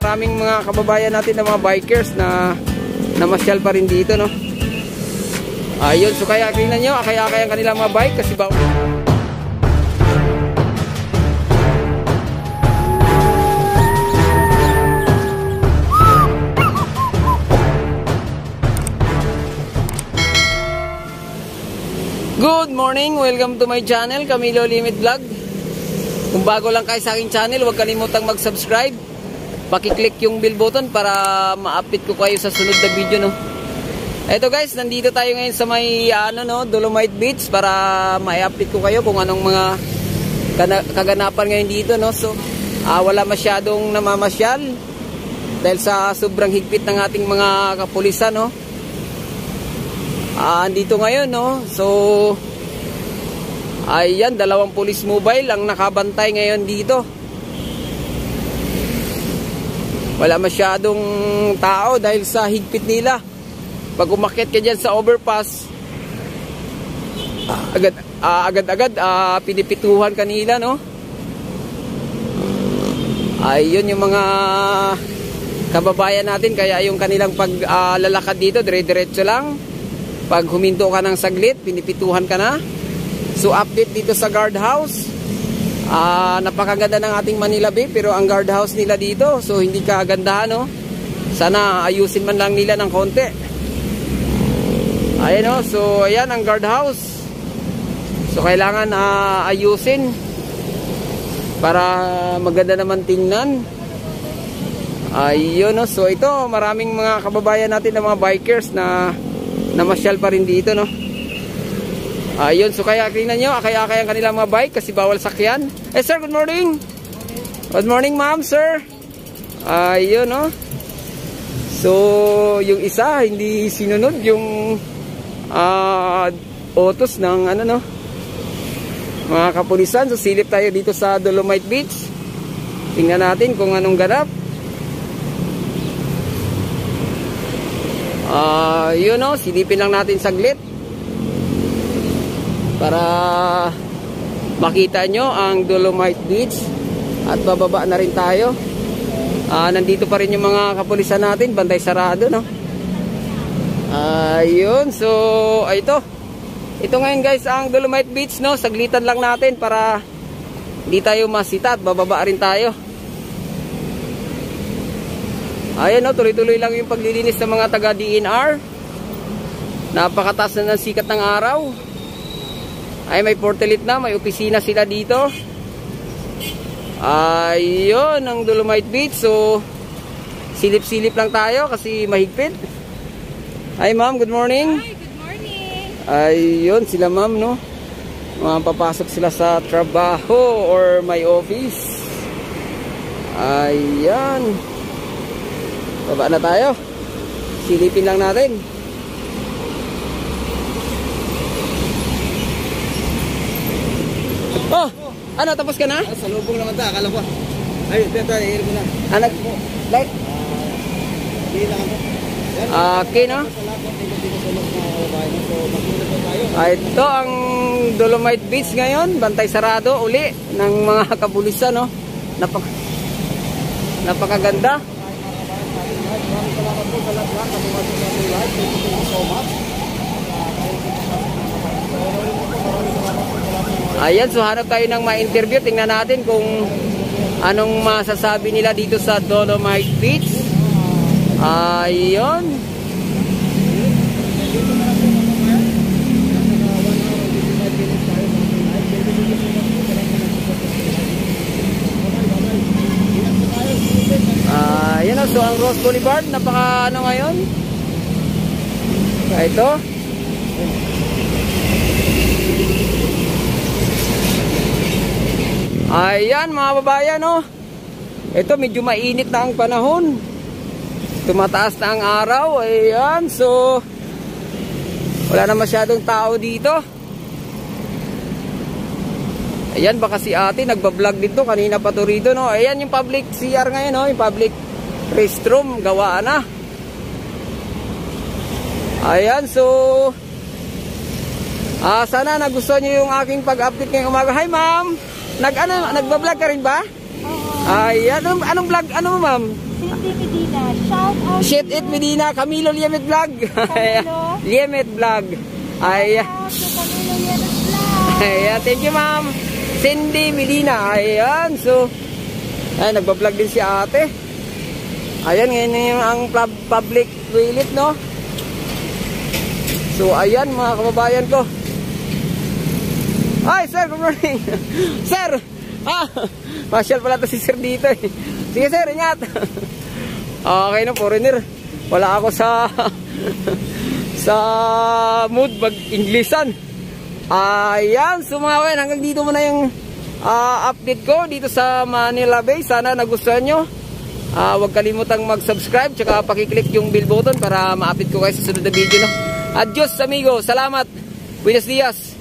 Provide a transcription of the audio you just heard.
Maraming mga kababayan natin na mga bikers na namasyal pa rin dito, no? Ayun, so kaya tingnan nyo, akay-akay ang kanilang mga bike kasi ba... Good morning! Welcome to my channel, Camilo Limit Vlog. Kung bago lang kayo sa aking channel, huwag kalimutang mag-subscribe. Paki-click yung bell button para ma-update ko kayo sa sunod na video, no? Eto guys, nandito tayo ngayon sa may Dolomite Beach para ma-update ko kayo kung anong mga kaganapan ngayon dito, no? So, wala masyadong namamasyal dahil sa sobrang higpit ng ating mga kapulisan, no? Andito ngayon, no? So, ayan, 2 police mobile ang nakabantay ngayon dito. Wala masyadong tao dahil sa higpit nila. Pag umakyat ka dyan sa overpass, agad-agad pinipituhan kanila, no? Ayun yung mga kababayan natin, kaya yung kanilang paglalakad dito, dire-diretso lang. Pag huminto ka ng saglit, pinipituhan ka na. So update dito sa guardhouse. Napakaganda ng ating Manila Bay, pero ang guardhouse nila dito, so hindi kagandahan, no? Sana ayusin man lang nila ng konti. Ayan, no? So ayan ang guardhouse. So kailangan ayusin para maganda naman tingnan. Ayun, no? So ito, maraming mga kababayan natin na mga bikers na namasyal pa rin dito, no? Ayun, so kaya tingnan nyo, akay-akay ang kanilang mga bike kasi bawal sakyan. Sir, good morning. Good morning, ma'am, sir. Ayun, no? So, yung isa, hindi sinunod yung utos ng no? Mga kapulisan. So, silip tayo dito sa Dolomite Beach. Tingnan natin kung anong ganap. Yun, no? Silipin lang natin saglit para makita nyo ang Dolomite Beach at bababa na rin tayo. Nandito pa rin yung mga kapulisan natin, bantay sarado, no? Yun, so ito ngayon guys ang Dolomite Beach, no? Saglitan lang natin para hindi tayo masita at bababa rin tayo. Ayan, no? Tuloy-tuloy lang yung paglilinis ng mga taga DENR. Napakataas na ng sikat ng araw. Ay, may portalit na, may opisina sila dito. Ayun, ang Dolomite Beach. So, silip-silip lang tayo kasi mahigpit. Ay, ma'am, good morning. Hi, good morning. Ayun, sila ma'am, no? Papasok sila sa trabaho or my office. Ayan. Baba na tayo. Silipin lang natin. Oh, ano, tapos ka na? Sa lubong naman ta, akala ko. Ay, ito, i-air mo na. Anak mo, light? Hindi lang ako. Okay, no? Ito ang Dolomite Beach ngayon. Bantay sarado uli ng mga kapulisan, no? Napakaganda. Salamat po sa lahat. Thank you so much. Ayan, so hanap tayo ng ma-interview. Tingnan natin kung anong masasabi nila dito sa Dolomite Beach. Ayun. Ayan, so ang Rose Boulevard, napaka ngayon. Ito. Ayan mga babayan, no? Ito medyo mainit na ang panahon. Tumataas na ang araw. Ayan, so wala na masyadong tao dito. Ayan, baka si ate nagbablog dito. Kanina pa to rito, no? Ayan yung public CR ngayon, no? Yung public restroom, gawa na. Ayan, so sana nagustuhan nyo yung aking pag-update ngayong umaga. Hi ma'am! Nagbablog ka rin ba? Oo. Ayan, anong vlog? Ano ma'am? Cindy Medina. Shout out. Shit it Medina, Camilo Liemet Vlog. Camilo. Liemet Vlog. Ayan. Shout out to Camilo Liemet Vlog. Ayan, thank you ma'am. Cindy Medina. Ayan, so ay nagba-vlog din si ate. Ayan, ngayon yung ang public toilet, no? So ayan mga kababayan ko. Ay, sir, good morning. Sir, masyal pala to si sir dito eh. Sige sir, ingat. Okay na, foreigner. Wala ako sa sa mood mag-Inglesan. Ayan, so mga kababayan, hanggang dito muna yung update ko dito sa Manila Bay. Sana nagustuhan nyo. Huwag kalimutang mag-subscribe, tsaka pakiclick yung bell button para ma-update ko kayo sa sunod na video, no? Adios amigo, salamat. Buenos dias.